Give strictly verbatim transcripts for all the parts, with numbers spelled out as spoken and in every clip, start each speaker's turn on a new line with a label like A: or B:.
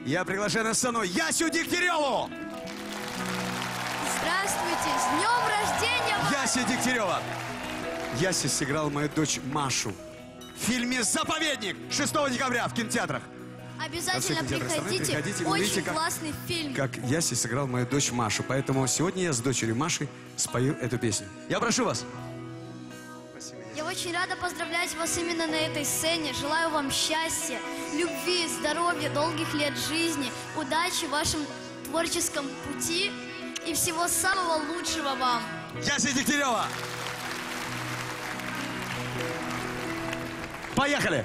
A: Я приглашаю на сцену Ясю Дегтяреву!
B: Здравствуйте! С днем рождения вас!
A: Яся Дегтярева! Яся сыграла мою дочь Машу в фильме «Заповедник» шестого декабря в кинотеатрах.
B: Обязательно приходите,
A: приходите,
B: очень
A: увидите, как,
B: классный фильм.
A: Как Яся сыграл мою дочь Машу. Поэтому сегодня я с дочерью Машей спою эту песню. Я прошу вас. Спасибо,
B: я очень рада поздравлять вас именно на этой сцене. Желаю вам счастья, любви, здоровья, долгих лет жизни, удачи в вашем творческом пути и всего самого лучшего вам.
A: Яся Дегтярева! Поехали!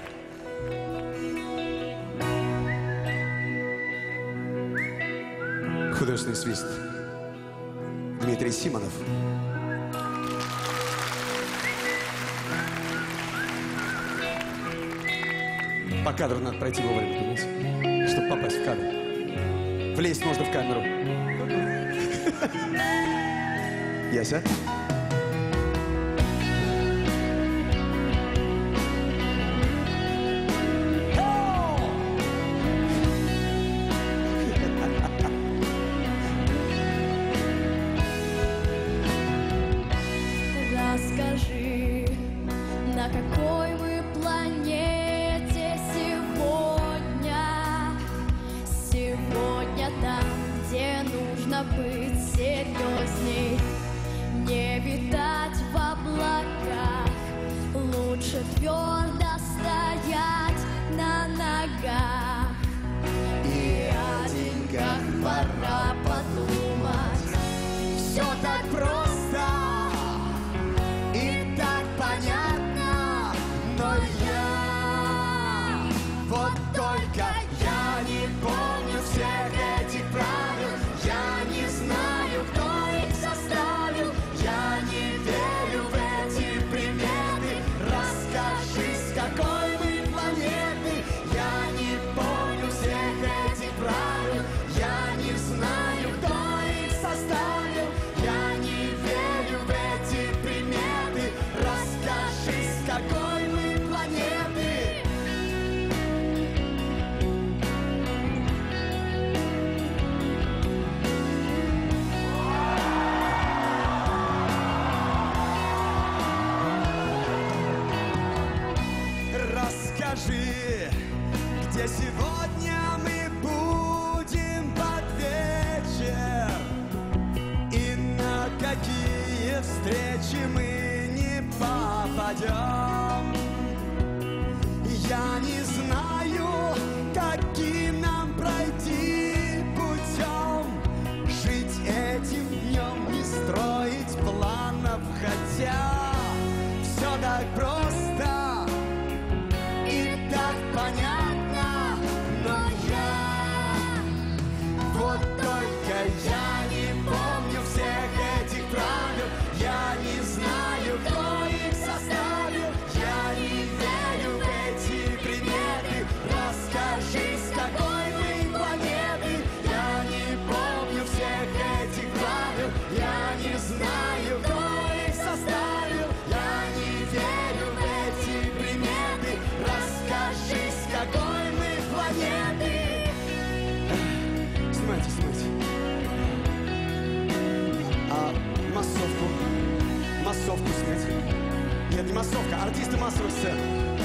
A: Художественный свист. Дмитрий Симонов. По кадру надо пройти вовремя, понимаете? Чтобы попасть в кадр. Влезть можно в камеру. Яся?
B: Расскажи, на какой мы планете сегодня? Сегодня там, где нужно быть серьезней, не витать в облаках, лучше твердо стоять на ногах. И о деньгах пора подумать. Все так просто и так понятно, но я, вот только я не помню всех этих правил, я не знаю, кто их составил, я не верю в эти приметы. Расскажи, с какой мы планеты, я не помню всех этих правил, я не знаю, кто их составил, я не верю в эти приметы. Расскажи, с какой мы планеты. Расскажи, где сегодня мы будем под вечер, и на какие встречи мы не попадем. Я не знаю, каким нам пройти путем, жить этим днем, не строить планов, хотя все так просто и так понятно, но я, вот только я не помню всех этих правил, я не знаю, кто их составил, я не верю в эти приметы. Расскажи, с какой мы планеты, я не помню всех этих правил, я не знаю, кто их составил, я не верю в эти приметы. Расскажи, с какой мы планеты. Снимайте, снимайте. А массовку? Массовку снять? Нет, не массовка, артисты массовых сцен.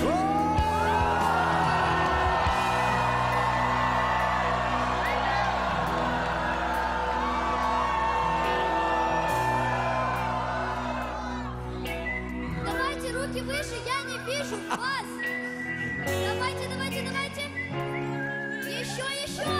B: Давайте руки выше, я не вижу вас. Давайте, давайте, давайте. Еще, еще.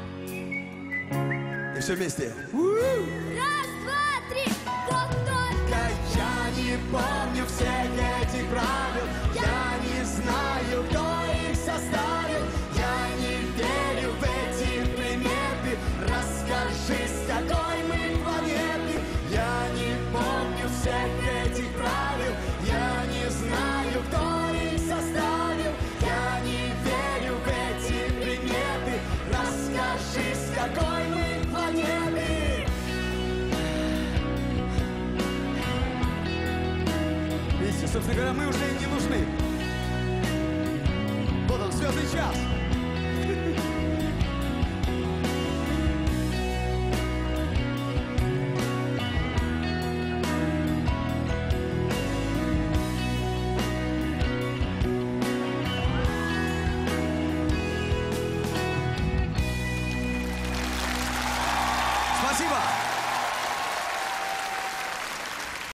B: И все вместе. Раз, два, три. Вот только я не помню всех этих правил, я не знаю, кто их составил, я не верю в эти приметы. Расскажи, с какой мы планеты, я не помню всех этих правил, я не знаю, кто их составил, я не верю в эти приметы. Расскажи, с какой мы планеты. Видите, собственно говоря, мы уже не нужны. Вот он, звездный час.